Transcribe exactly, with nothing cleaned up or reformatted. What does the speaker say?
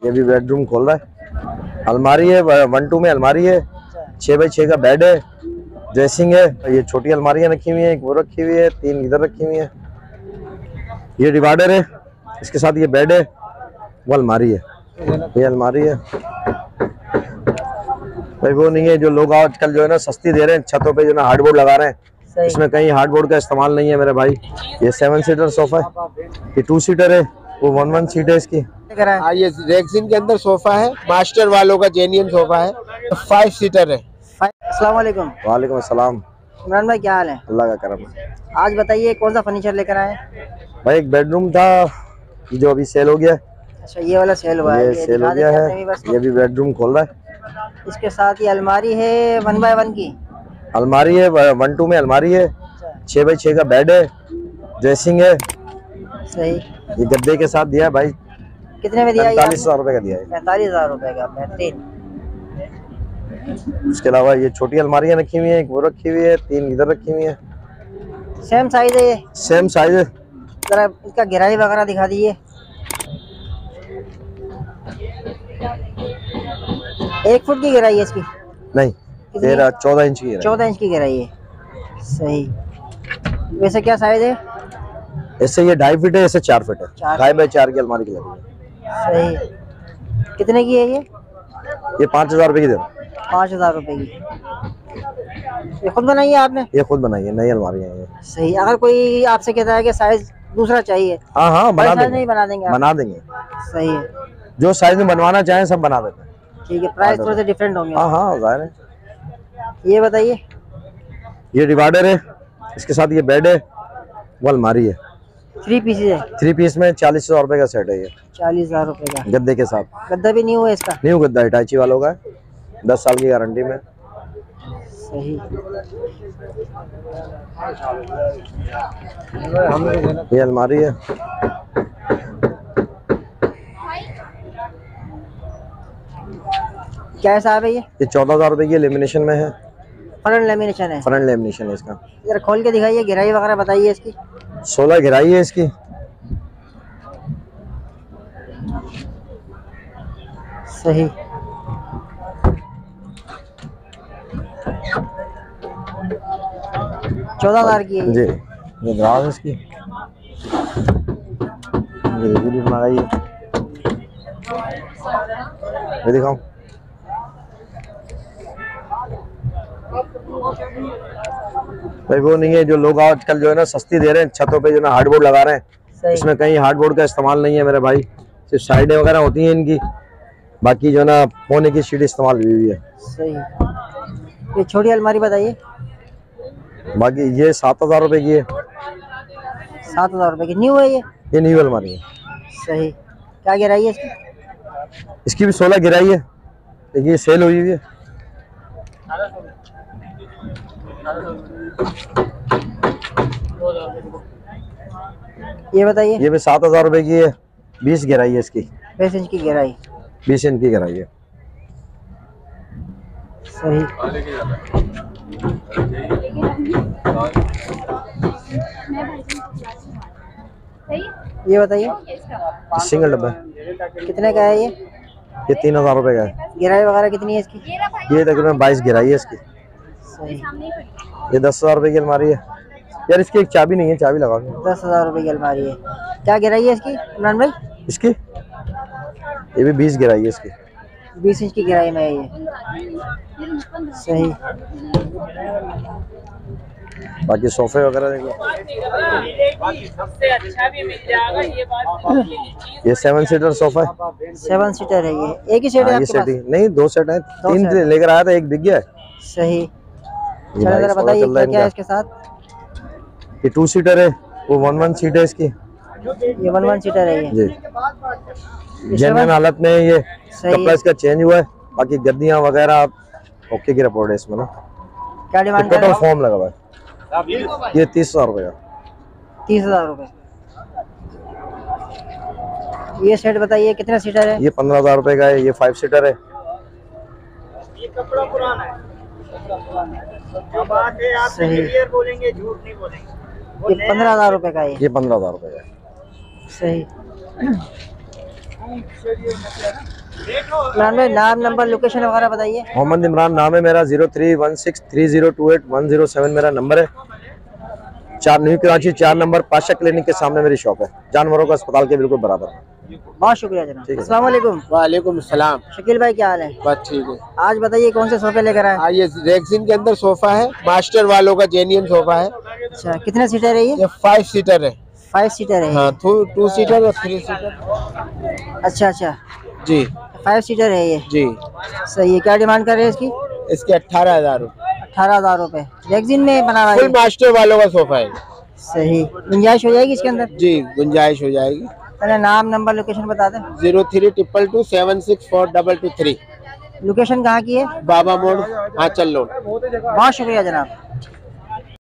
ये भी बेडरूम खोल रहा है। अलमारी है, वन टू में अलमारी है, छः बाई छः का बेड है, ड्रेसिंग है। ये छोटी अलमारियाँ रखी हुई है, एक वो रखी हुई है, तीन इधर रखी हुई है। ये डिवाइडर है, इसके साथ ये बेड है, वो अलमारी है, ये अलमारी है। भाई वो नहीं है जो लोग आजकल जो है ना सस्ती दे रहे हैं, छतों पे जो ना हार्डबोर्ड लगा रहे हैं, इसमें कहीं हार्डबोर्ड का इस्तेमाल नहीं है मेरे भाई। ये सेवन सीटर सोफा है, ये टू सीटर है, वो वन वन सीट है इसकी। ये रेक्सिन के अंदर सोफा है, मास्टर वालों का जेन्युइन सोफा है, फाइव सीटर है। अस्सलाम वालेकुम। वालेकुम अस्सलाम। इमरान भाई क्या हाल है? अल्लाह का करम है। आज बताइए कौन सा फर्नीचर लेकर आए? भाई एक बेडरूम था जो अभी सेल हो गया। अच्छा ये वाला सेल हुआ है, ये सेल हो गया है, ये भी बेडरूम खोल रहा है। इसके साथ ये अलमारी है वन बाय वन की अलमारी है, वन टू में अलमारी है, छः बाई छः का बेड है, ड्रेसिंग है। सही। ये गद्दे के साथ दिया है भाई। कितने में दिया? पैंतालीस हजार रुपए का दिया है। पैंतालीस हजार रुपए का, बेहतरीन। उसके अलावा ये छोटी अलमारियां रखी हुई है, एक वो रखी हुई है, तीन इधर रखी हुई है। सेम साइज है ये? सेम साइज है। जरा इसका गहराई वगैरह दिखा दीजिए। एक फुट की गहराई है इसकी? नहीं, तेरह चौदह इंच की है। चौदह इंच की गहराई है। सही। वैसे क्या साइज है? ऐसे ये ढाई फीट है, ऐसे चार फीट है। ढाई बाई चार की अलमारी की लगी है। सही। कितने की है ये? ये पाँच हजार रुपए की दे रहा हूँ। पाँच हजार रुपए की। ये खुद बनाई है आपने? ये खुद बनाई है, नई अलमारी है ये। सही। अगर कोई आपसे कहता है कि साइज दूसरा चाहिए, हाँ हाँ बना देंगे। नहीं बना देंगे आप? बना देंगे। सही है। जो साइज में बनवाना चाहें सब बना देते हैं। ठीक है। प्राइस थोड़े से डिफरेंट होंगे? हाँ हाँ जाहिर है। ये बताइए। ये डिवाइडर है, इसके साथ ये बेड है, वो अलमारी है। थ्री पीस है? थ्री पीस में चालीस हजार रुपए का सेट है ये। चालीस हजार रुपए का गद्दे के साथ। गद्दा भी न्यू है इसका? न्यू गद्दा इटाची वालों का है, दस साल की गारंटी में। सही। ये अलमारी है। क्या साहब है ये? ये चौदह हजार रुपए की लेमिनेशन में है। फ्रंट लेमिनेशन है? फ्रंट लेमिनेशन है इसका। जरा खोल के दिखाइए, गहराई वगैरह बताइए इसकी। सोलह गहराई है इसकी। सही। चौदह हजार की है जी। ये दराज है इसकी। ये भी लगाइए, ये दिखाऊं। भाई वो नहीं है जो लोग आजकल जो है ना सस्ती दे रहे हैं, छतों पे जो ना हार्डबोर्ड लगा रहे हैं, इसमें कहीं हार्डबोर्ड का इस्तेमाल नहीं है मेरे भाई। सिर्फ साइडें वगैरह होती हैं इनकी, बाकी जो है ना होने की शीट इस्तेमाल हुई हुई है। सही। ये छोटी अलमारी बताइए। बाकी ये सात हजार रुपए की है। सात हजार रुपए की न्यू है ये? ये न्यू अलमारी है। सही। क्या गिराई है इसकी? इसकी भी सोलह गिराई है, लेकिन ये सेल हुई हुई है। ये बताइए। ये भी सात हजार रुपए की है, बीस गिराई है इसकी। बीस इंच की गहराई? बीस इंच की गहराई है। सही। ये बताइए। सिंगल डब्बा। कितने का है ये? ये तीन हजार रुपए का है। गिराई वगैरह कितनी है इसकी? ये तकरीबन बाईस गिराई है इसकी। सही। ये दस हजार रुपए की अलमारी है। यार इसकी एक चाबी नहीं है, चाबी लगा के। दस हजार रुपए की अलमारी है। क्या गिराई है इसकी इमरान भाई? इसकी ये भी बीस गिराई है इसकी। बीस इंच की गिराई में है ये। सही। बाकी सोफे वगैरह देखो। सबसे अच्छा भी मिल जाएगा ये बात। ये सेवन सीटर सोफा है। सेवन सीटर है ये? एक ही सेट है आपके पास? नहीं दो सेट है, तीन लेकर आया था, एक बिक गया है। सही। चलो जरा बताइए क्या क्या है इसके साथ? ये टू सीटर है, वो वन वन सीट है इसकी। ये वन वन सीटर है ये? जी। जेन्युइन हालत में ये कपड़ा इसका चेंज हुआ है, बाकी गद्दियां वगैरह ओके की रिपोर्ट है इसमें ना। क्या डिमांड टोटल फॉर्म लगा हुआ है। ये तीस हजार रुपए का। तीस हजार रुपए। ये सेट बताइए कितना सीटर है? ये पंद्रह हजार रुपए का है। ये फाइव सीटर है। ये कपड़ा पुराना है। अब आके आप क्लियर बोलेंगे, झूठ नहीं बोलेंगे। ये पंद्रह हजार रुपए का है। ये पंद्रह हजार रुपए का है। सही। इमरान भाई नाम नंबर लोकेशन वगैरह बताइए। मोहम्मद इमरान नाम है मेरा। Zero three one six three zero two eight one zero seven मेरा नंबर है। चार न्यू कराची चार नंबर पाशा क्लिनिक के सामने मेरी शॉप है, जानवरों का अस्पताल के बिल्कुल बराबर। बहुत शुक्रिया जनाब। ठीक है। अस्सलाम वालेकुम। वालेकुम सलाम। शकील भाई क्या हाल है? बस ठीक है। आज बताइए कौन से सोफे लेकर आए? हाँ, ये रेक्सिन के अंदर सोफा है, मास्टर वालों का जेन्युइन सोफा है। अच्छा कितने सीटर है ये? ये फाइव सीटर है। फाइव सीटर है। हाँ, टू टू सीटर और थ्री सीटर। अच्छा अच्छा जी फाइव सीटर है ये। जी। सही है। क्या डिमांड कर रहे हैं इसकी? इसके अट्ठारह हजार रूपए। अठारह हजार रूपए रेक्सिन में बना हुआ है फुल ये? मास्टर वालों का सोफा है। सही गुंजाइश हो जाएगी इसके अंदर? जी गुंजाइश हो जाएगी। पहले नाम नंबर लोकेशन बता दें। Zero three triple two seven six four double two three. Location कहाँ की है? बाबा मोड़ हाँ चल लो। बहुत शुक्रिया जनाब।